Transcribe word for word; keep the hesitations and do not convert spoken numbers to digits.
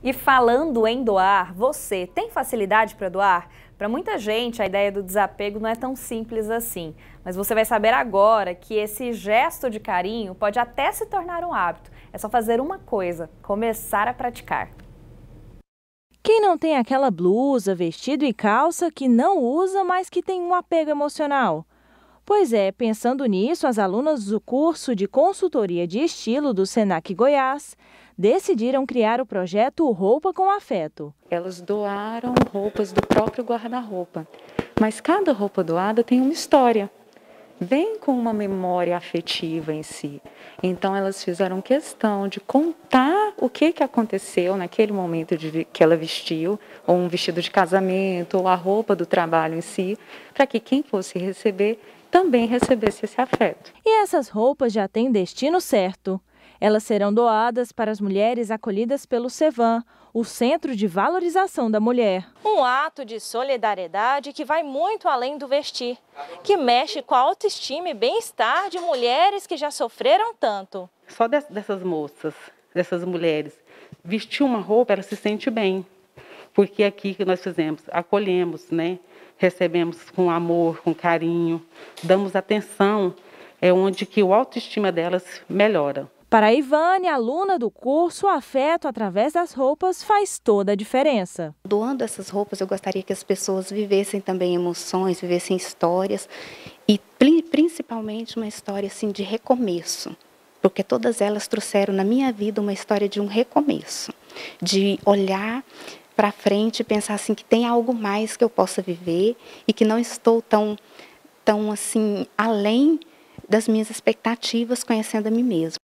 E falando em doar, você tem facilidade para doar? Para muita gente, a ideia do desapego não é tão simples assim. Mas você vai saber agora que esse gesto de carinho pode até se tornar um hábito. É só fazer uma coisa: começar a praticar. Quem não tem aquela blusa, vestido e calça que não usa, mas que tem um apego emocional? Pois é, pensando nisso, as alunas do curso de consultoria de estilo do Senac Goiás decidiram criar o projeto Roupa com Afeto. Elas doaram roupas do próprio guarda-roupa, mas cada roupa doada tem uma história, vem com uma memória afetiva em si. Então elas fizeram questão de contar o que, que aconteceu naquele momento de, que ela vestiu, ou um vestido de casamento, ou a roupa do trabalho em si, para que quem fosse receber também recebesse esse afeto. E essas roupas já têm destino certo. Elas serão doadas para as mulheres acolhidas pelo Cevam, o Centro de Valorização da Mulher. Um ato de solidariedade que vai muito além do vestir, que mexe com a autoestima e bem-estar de mulheres que já sofreram tanto. Só dessas moças, dessas mulheres, vestir uma roupa, ela se sente bem. Porque aqui que nós fizemos, acolhemos, né? Recebemos com amor, com carinho, damos atenção, é onde que a autoestima delas melhora. Para a Ivane, aluna do curso, o afeto através das roupas faz toda a diferença. Doando essas roupas, eu gostaria que as pessoas vivessem também emoções, vivessem histórias e principalmente uma história assim, de recomeço. Porque todas elas trouxeram na minha vida uma história de um recomeço, de olhar para frente e pensar assim que tem algo mais que eu possa viver e que não estou tão, tão assim além das minhas expectativas conhecendo a mim mesma.